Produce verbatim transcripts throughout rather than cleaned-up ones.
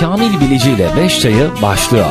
Kamil Bilici ile beş çayı başlıyor.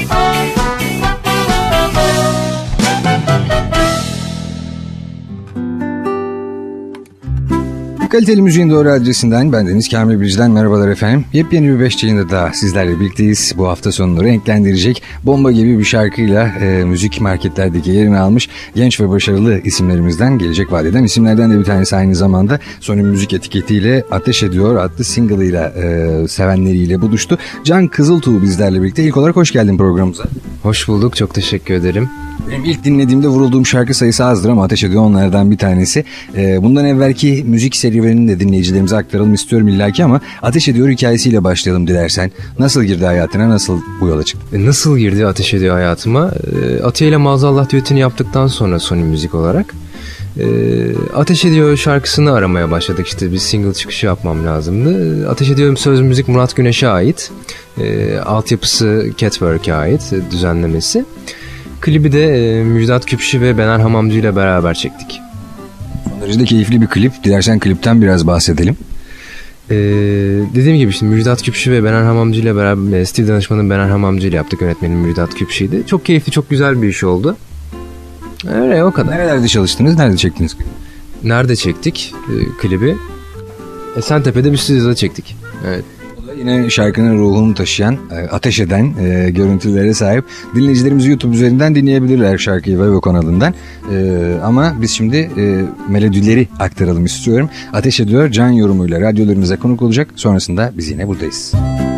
Kaliteli müziğin doğru adresinden bendeniz Kamil Bilici'den merhabalar efendim. Yepyeni bir beş çayında daha sizlerle birlikteyiz. Bu hafta sonunu renklendirecek bomba gibi bir şarkıyla e, müzik marketlerdeki yerini almış genç ve başarılı isimlerimizden, gelecek vadeden isimlerden de bir tanesi aynı zamanda Sony Müzik etiketiyle Ateş Ediyor adlı single'ıyla e, sevenleriyle buluştu. Can Kızıltuğ bizlerle birlikte. İlk olarak hoş geldin programımıza. Hoş bulduk, çok teşekkür ederim. Benim ilk dinlediğimde vurulduğum şarkı sayısı azdır ama Ateş Ediyor onlardan bir tanesi. Ee, bundan evvelki müzik serüvenini de dinleyicilerimize aktaralım istiyorum illaki ama Ateş Ediyor hikayesiyle başlayalım dilersen. Nasıl girdi hayatına, nasıl bu yola çıktı? Nasıl girdi Ateş Ediyor hayatıma? Atiye ile Maazallah düetini yaptıktan sonra Sony Müzik olarak Ateş Ediyor şarkısını aramaya başladık. İşte bir single çıkışı yapmam lazımdı. Ateş Ediyor söz müzik Murat Güneş'e ait. Altyapısı Catwork'e ait, düzenlemesi. Klibi de e, Müjdat Küpşü ve Bener Hamamcı ile beraber çektik. Son derece keyifli bir klip. Dilersen klipten biraz bahsedelim. Ee, dediğim gibi işte Müjdat Küpşü ve Bener Hamamcı ile beraber, stil danışmanı Bener Hamamcı ile yaptık. Yönetmenim Müjdat Küpşü'ydü. Çok keyifli, çok güzel bir iş oldu. Öyle, o kadar. Nerelerde çalıştınız? Nerede çektiniz? Nerede çektik e, klibi? Esentepe'de bir stüdyoda çektik. Evet. Yine şarkının ruhunu taşıyan, ateş eden e, görüntülere sahip. Dinleyicilerimiz YouTube üzerinden dinleyebilirler şarkıyı Vevo kanalından. E, ama biz şimdi e, melodileri aktaralım istiyorum. Ateş Ediyor Can yorumuyla radyolarınıza konuk olacak. Sonrasında biz yine buradayız.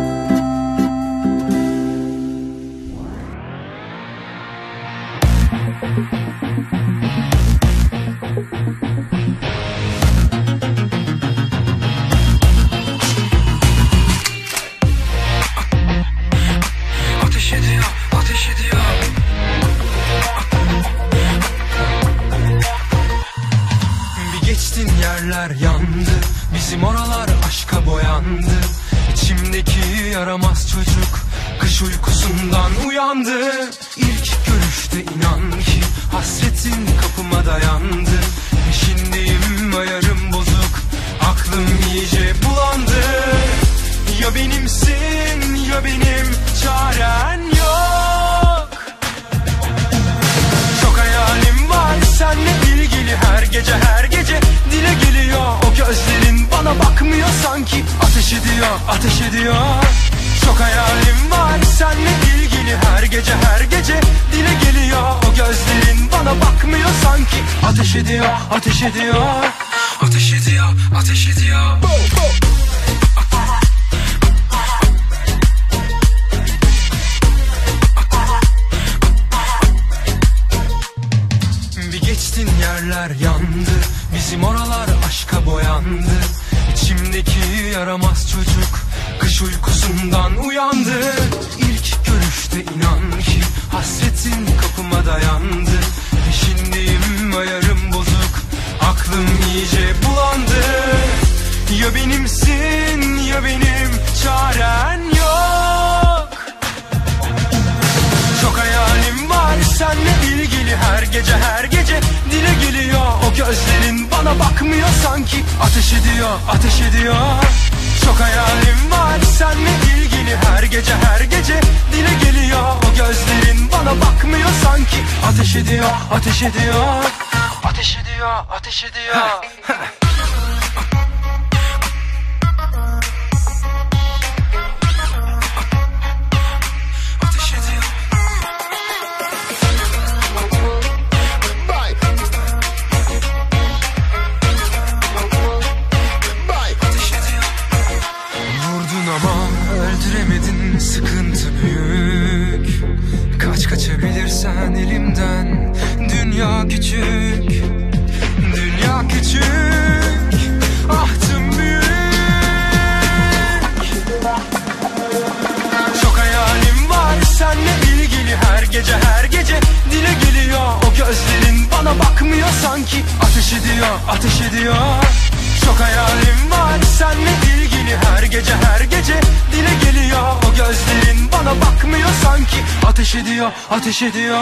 Ateş ediyor,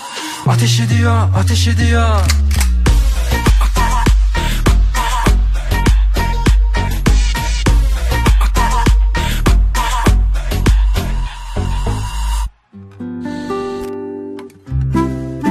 ateş ediyor, ateş ediyor.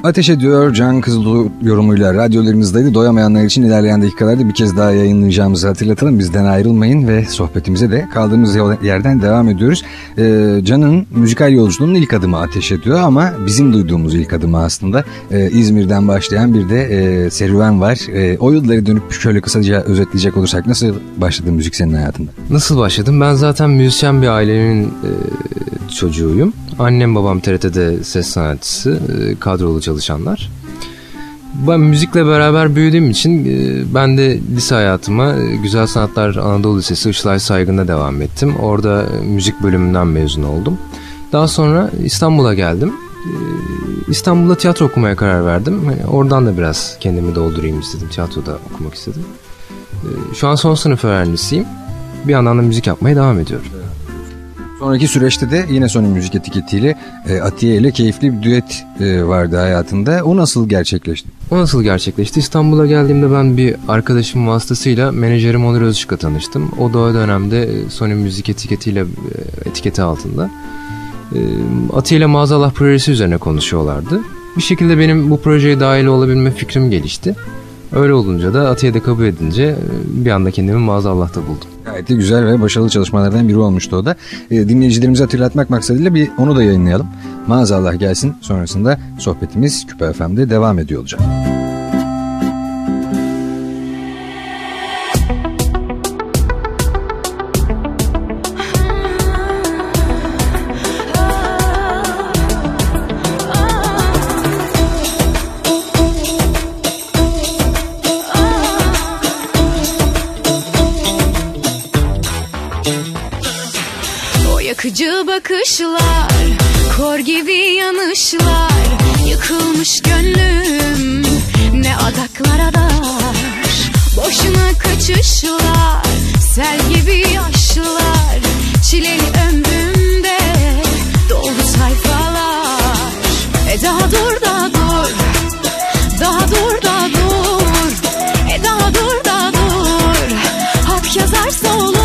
Ateş Ediyor Can Kızıltuğ yorumuyla radyolarınızdaydı. Doyamayanlar için ilerleyen dakikalarda bir kez daha yayınlayacağımızı hatırlatalım. Bizden ayrılmayın ve sohbetimize de kaldığımız yerden devam ediyoruz. Ee, Can'ın müzikal yolculuğunun ilk adımı Ateş Ediyor ama bizim duyduğumuz ilk adımı aslında ee, İzmir'den başlayan bir de e, serüven var. E, o yılları dönüp şöyle kısaca özetleyecek olursak nasıl başladı müzik senin hayatında? Nasıl başladım? Ben zaten müzisyen bir ailenin e, çocuğuyum. Annem babam T R T'de ses sanatçısı, e, kadrolu çalışanlar. Ben müzikle beraber büyüdüğüm için e, ben de lise hayatıma e, Güzel Sanatlar Anadolu Lisesi Işılay Saygın'da devam ettim. Orada e, müzik bölümünden mezun oldum. Daha sonra İstanbul'a geldim. E, İstanbul'da tiyatro okumaya karar verdim. Yani oradan da biraz kendimi doldurayım istedim. Tiyatroda okumak istedim. E, şu an son sınıf öğrencisiyim. Bir yandan da müzik yapmaya devam ediyorum. Sonraki süreçte de yine Sony Müzik etiketiyle e, Atiye ile keyifli bir düet e, vardı hayatında. O nasıl gerçekleşti? O nasıl gerçekleşti? İstanbul'a geldiğimde ben bir arkadaşım vasıtasıyla menajerim Onur Özışık'la tanıştım. O da o dönemde Sony Müzik etiketiyle e, etiketi altında. E, Atiye ile Maazallah projesi üzerine konuşuyorlardı. Bir şekilde benim bu projeye dahil olabilme fikrim gelişti. Öyle olunca da Atiye'de kabul edince bir anda kendimi Maazallah'ta buldum. Gayet de güzel ve başarılı çalışmalardan biri olmuştu o da. E, dinleyicilerimizi hatırlatmak maksadıyla bir onu da yayınlayalım. Maazallah gelsin, sonrasında sohbetimiz Küpe F M'de devam ediyor olacak. Yakıcı bakışlar, kor gibi yanışlar, yıkılmış gönlüm ne adaklara dar. Boşuna kaçışlar, sel gibi yaşlar, çileli ömrümde dolu sayfalar. E daha dur da dur, daha dur da dur, e daha dur da dur, hak yazarsa olur.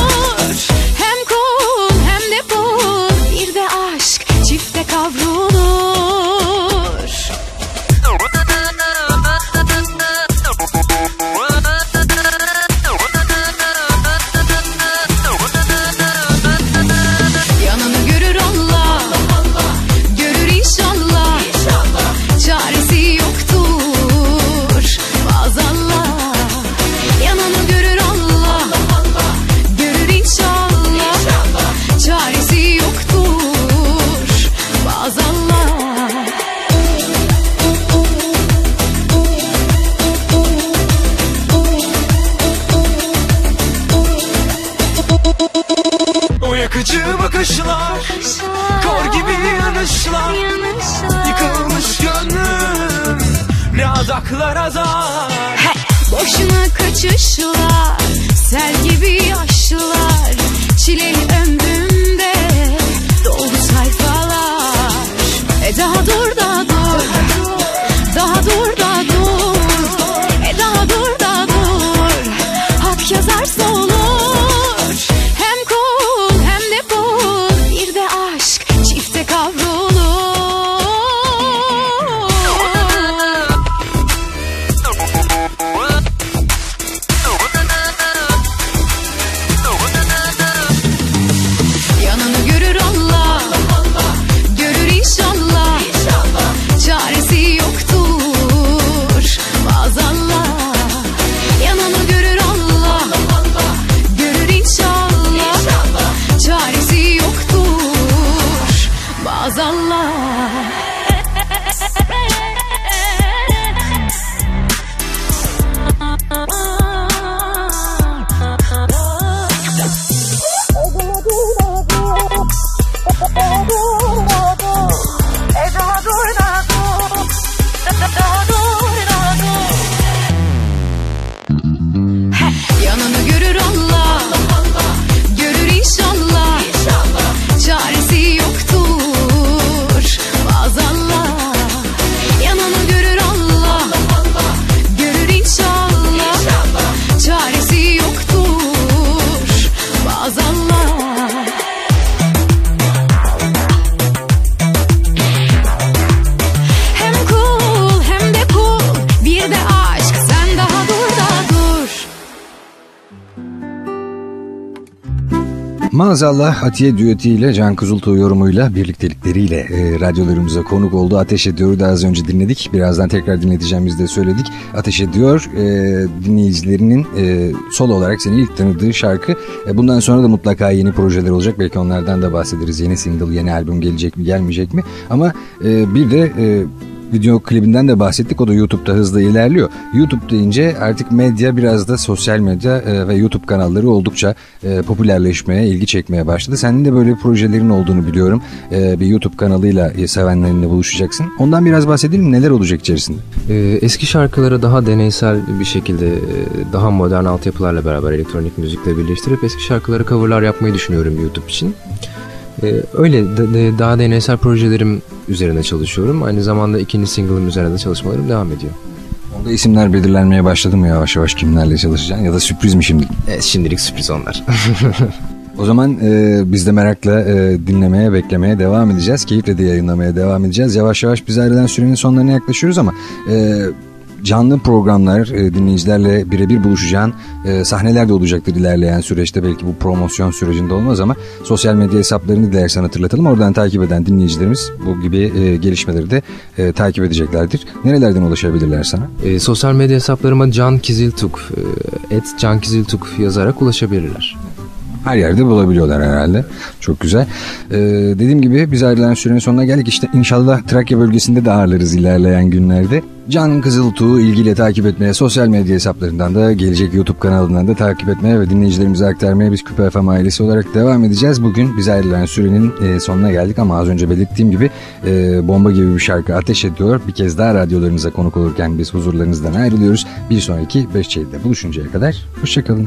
Kor gibi yanışlar, yıkılmış gönlüm ne adaklara dar. Hey! Boşuna kaçışlar, sel gibi yaşlar, çileli ömrümde dolu sayfalar. E daha dur da dur, daha dur da dur, e daha dur da dur, hak yazarsa olur. Maazallah Atiye düetiyle, Can Kızıltuğ yorumuyla, birliktelikleriyle e, radyolarımıza konuk oldu. Ateş Ediyor'u da az önce dinledik. Birazdan tekrar dinleteceğimizi de söyledik. Ateş Ediyor e, dinleyicilerinin e, solo olarak seni ilk tanıdığı şarkı. E, bundan sonra da mutlaka yeni projeler olacak. Belki onlardan da bahsederiz. Yeni single, yeni albüm gelecek mi, gelmeyecek mi? Ama e, bir de... E, video klibinden de bahsettik. O da YouTube'da hızla ilerliyor. YouTube deyince artık medya, biraz da sosyal medya e, ve YouTube kanalları oldukça e, popülerleşmeye, ilgi çekmeye başladı. Senin de böyle projelerin olduğunu biliyorum. E, bir YouTube kanalıyla sevenlerinle buluşacaksın. Ondan biraz bahsedelim. Neler olacak içerisinde? Ee, eski şarkıları daha deneysel bir şekilde, daha modern altyapılarla beraber elektronik müzikle birleştirip eski şarkıları coverlar yapmayı düşünüyorum YouTube için. Ee, öyle de, de, daha deneysel projelerim üzerine çalışıyorum. Aynı zamanda ikinci single'ım üzerine de çalışmalarım devam ediyor. Orada isimler belirlenmeye başladı mı yavaş yavaş, kimlerle çalışacaksın, ya da sürpriz mi şimdi? Evet, şimdilik sürpriz onlar. O zaman e, biz de merakla e, dinlemeye, beklemeye devam edeceğiz. Keyifle de yayınlamaya devam edeceğiz. Yavaş yavaş biz ayrılan sürenin sonlarına yaklaşıyoruz ama... E, canlı programlar, e, dinleyicilerle birebir buluşacağın e, sahneler de olacaktır ilerleyen süreçte. Belki bu promosyon sürecinde olmaz ama sosyal medya hesaplarını dilersen hatırlatalım. Oradan takip eden dinleyicilerimiz bu gibi e, gelişmeleri de e, takip edeceklerdir. Nerelerden ulaşabilirler sana? E, sosyal medya hesaplarıma Can Kiziltuk, e, et Can Kiziltuk yazarak ulaşabilirler. Her yerde bulabiliyorlar herhalde. Çok güzel. Ee, dediğim gibi biz ayrılan sürenin sonuna geldik. İşte inşallah Trakya bölgesinde de ağırlarız ilerleyen günlerde. Can Kızıltuğ'u ilgiyle takip etmeye, sosyal medya hesaplarından da, gelecek YouTube kanalından da takip etmeye ve dinleyicilerimize aktarmaya biz Küpe F M ailesi olarak devam edeceğiz. Bugün biz ayrılan sürenin e, sonuna geldik ama az önce belirttiğim gibi e, bomba gibi bir şarkı Ateş Ediyor. Bir kez daha radyolarınıza konuk olurken biz huzurlarınızdan ayrılıyoruz. Bir sonraki beş çeyreğinde buluşuncaya kadar hoşçakalın.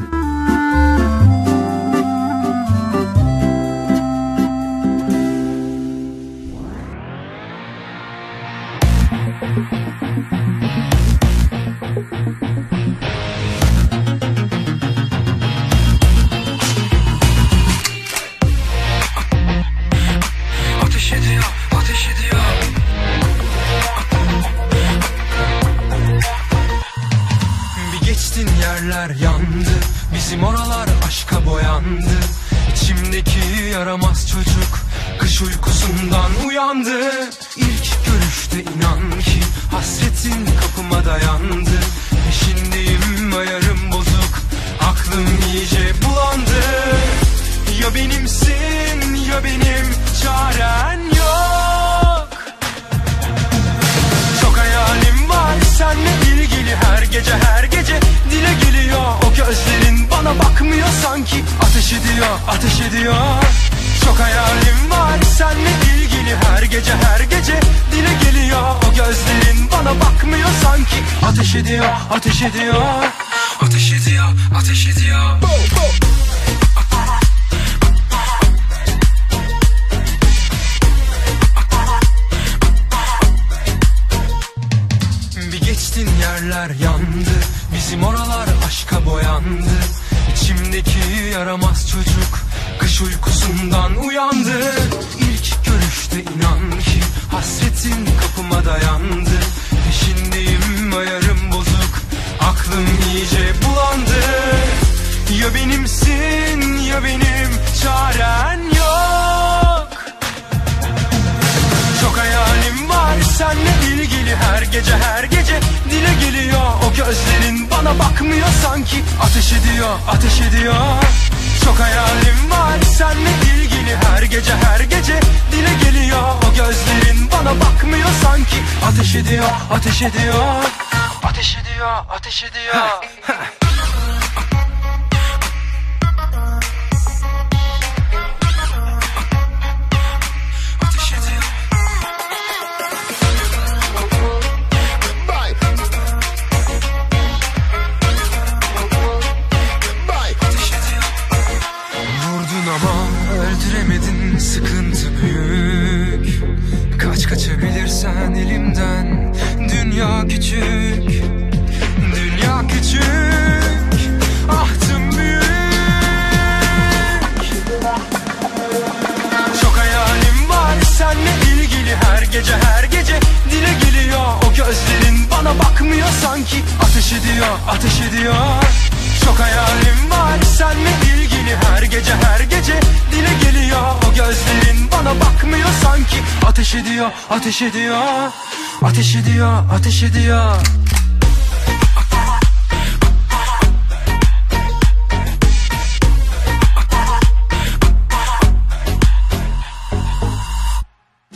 Gece her gece dile geliyor o gözlerin, bana bakmıyor sanki. Ateş ediyor, ateş ediyor. Çok hayalim var seninle ilgili, her gece her gece dile geliyor. O gözlerin bana bakmıyor sanki. Ateş ediyor, ateş ediyor. Ateş ediyor, ateş ediyor.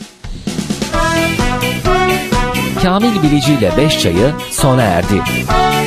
Kamil Bilici ile beş çayı sona erdi.